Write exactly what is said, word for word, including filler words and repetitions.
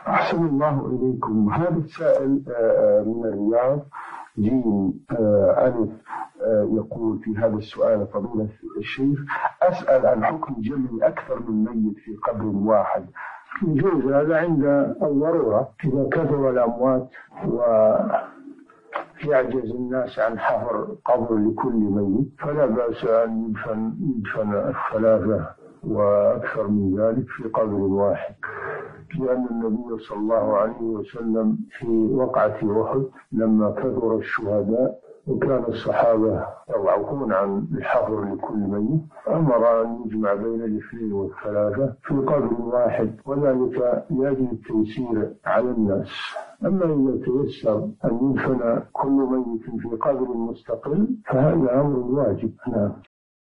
أحسن الله إليكم. هذا السائل من الرياض جيم ألف يقول في هذا السؤال: فضيلة الشيخ، أسأل عن حكم جمع أكثر من ميت في قبر واحد. يجوز هذا عند الضرورة، إذا كثر الأموات ويعجز الناس عن حفر قبر لكل ميت فلا بأس أن يدفن يدفن الثلاثة وأكثر من ذلك في قبر واحد، لأن النبي صلى الله عليه وسلم في وقعة أحد لما كثر الشهداء وكان الصحابة يضعفون عن الحفر لكل ميت أمر أن يجمع بين الاثنين والثلاثة في قبر واحد، وذلك لأجل التيسير على الناس. أما إذا تيسر أن يدفن كل ميت في قبر مستقل فهذا أمر واجب. نعم.